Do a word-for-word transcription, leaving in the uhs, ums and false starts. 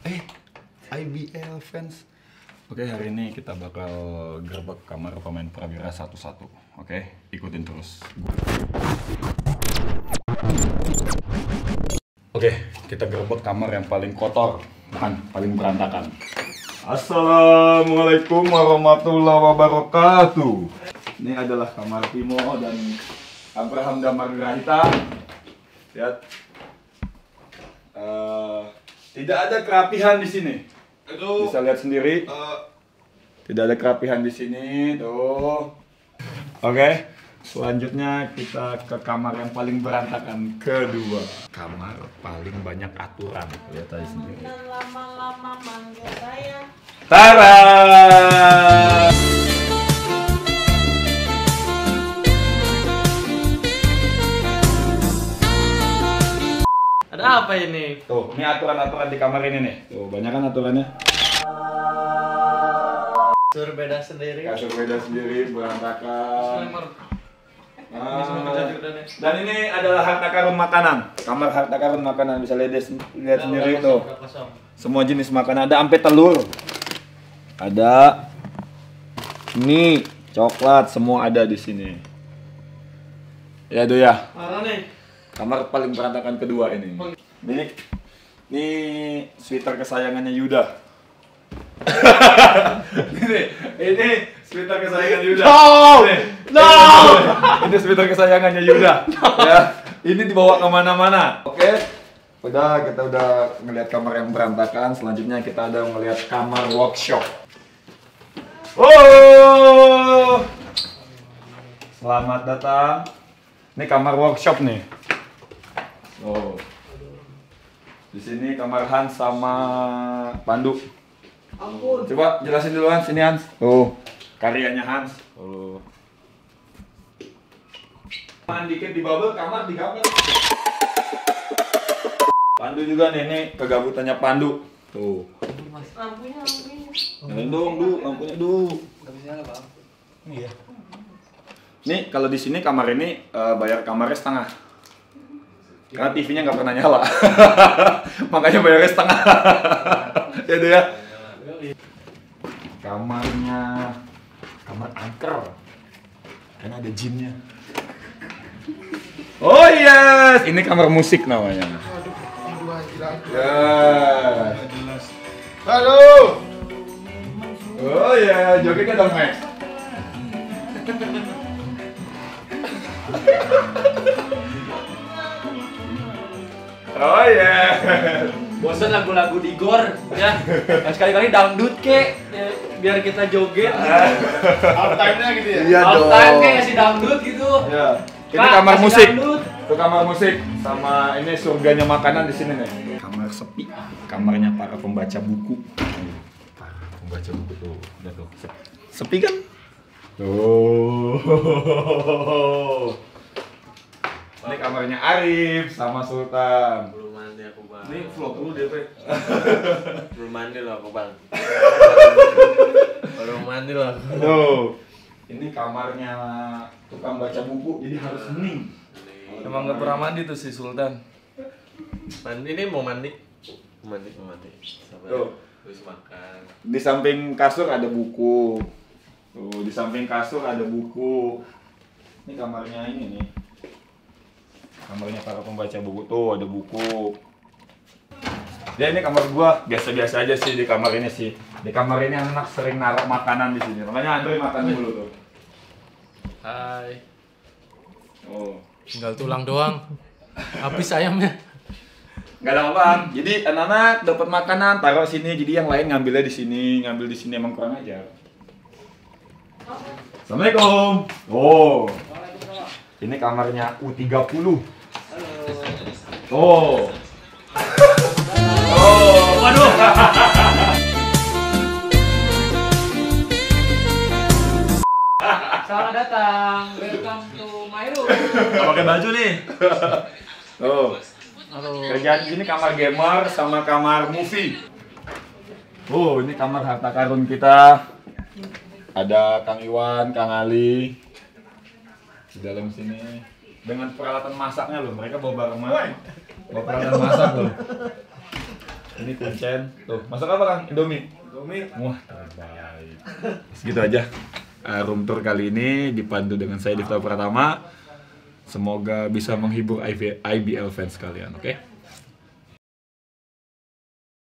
Eh, I B L fans. Oke, hari ini kita bakal gerbek kamar pemain Prawira satu-satu. Oke, ikutin terus. Oke, kita gerbek kamar yang paling kotor, bukan paling berantakan. Assalamualaikum warahmatullahi wabarakatuh. Ini adalah kamar Timo dan Abraham Damar Grahita. Lihat, uh, tidak ada kerapihan di sini. Aduh. Bisa lihat sendiri. Uh. Tidak ada kerapihan di sini, tuh. Oke, selanjutnya kita ke kamar yang paling berantakan kedua. Kamar paling banyak aturan. Lihat aja sendiri. Lama-lama manggil saya. Tara! Ada apa ini? Tuh, ini aturan-aturan di kamar ini nih. Tuh, banyak kan aturannya. Kasur beda sendiri. Kasur beda sendiri, berantakan. Nah, dan ini adalah harta karun makanan. Kamar harta karun makanan, bisa lihat, lihat sendiri tuh. Semua jenis makanan, ada sampai telur. Ada mie, coklat, semua ada di sini. Ya, tuh ya. Mana nih? Kamar paling berantakan kedua ini. Ini, ini sweater kesayangannya Yuda. ini, ini sweater kesayangan Yuda. No, ini, no. Ini, ini sweater kesayangannya Yuda. Ya, ini dibawa kemana-mana. Oke, udah kita udah ngelihat kamar yang berantakan. Selanjutnya kita ada ngelihat kamar workshop. Oh, selamat datang. Ini kamar workshop nih. Oh, di sini kamar Hans sama Pandu. Ampun. Coba jelasin dulu Hans, ini Hans. Oh, karyanya Hans. Oh. Tahan dikit di bubble, kamar digambar. Pandu juga nih, ini kegabutannya Pandu. Tuh. Lampunya, lampunya. Nyalain dong, Du, lampunya Du. Gak bisa nyala, Bang. Iya. Nih, kalau di sini kamar ini uh, bayar kamarnya setengah. Karena T V-nya nggak pernah nyala. Makanya bayarnya setengah. Ya tuh ya. Kamarnya kamar angker. Karena ada jinnya. Oh yes, ini kamar musik namanya. Ya. Halo. Oh ya, jogetnya dong Max. Oh ya. Yeah. Bosan lagu-lagu di gor ya. Nah, sekali-kali dangdut kek ya, biar kita joget. Out time-nya gitu ya? Iya Out dong. time kayak ngasih dangdut gitu. Ya. Ini Kak, kamar kasih musik. dangdut. Itu kamar musik sama ini surganya makanan di sini nih. Kamar sepi. Kamarnya para pembaca buku. Para pembaca buku tuh. Udah tuh. Sepi kan? Tuh. Ini kamarnya Arif sama Sultan. Belum mandi aku, Bang. Ini vlog dulu D P. Belum mandi loh aku, Bang. Belum mandi loh. Tuh. Ini kamarnya tukang baca buku, jadi harus hening. Emang nggak pernah mandi tuh si Sultan. Mandi ini mau mandi. Mau mandi, mau mandi. Sabar. Tuh. Terus makan. Di samping kasur ada buku. Tuh, di samping kasur ada buku. Ini kamarnya ini nih. Kamarnya para pembaca buku tuh ada buku. Ya ini kamar gua biasa-biasa aja sih di kamar ini sih. Di kamar ini anak sering naruh makanan di sini. Makanya Andre makan dulu tuh. Hai. Oh. Tinggal tulang doang. Habis ayamnya. Gak ada apaan. Jadi anak-anak dapat makanan taruh sini. Jadi yang lain ngambilnya di sini, ngambil di sini emang kurang ajar. Assalamualaikum. Oh. Ini kamarnya U tiga puluh. Oh. Oh, Waduh. Selamat datang. Welcome to my room. pakai baju nih. Oh. Halo. Kerjaan di sini kamar gamer sama kamar movie. Oh, ini kamar harta karun kita. Ada Kang Iwan, Kang Ali di dalam sini dengan peralatan masaknya loh. Mereka bawa barang masak. Bawa peralatan masak loh. Ini kuncen. Tuh, masak apa Kang? Indomie. Indomie. Wah, terbaik. Segitu aja. Uh, room tour kali ini dipandu dengan saya Difta Pratama. Semoga bisa menghibur I B L fans kalian, oke? Okay?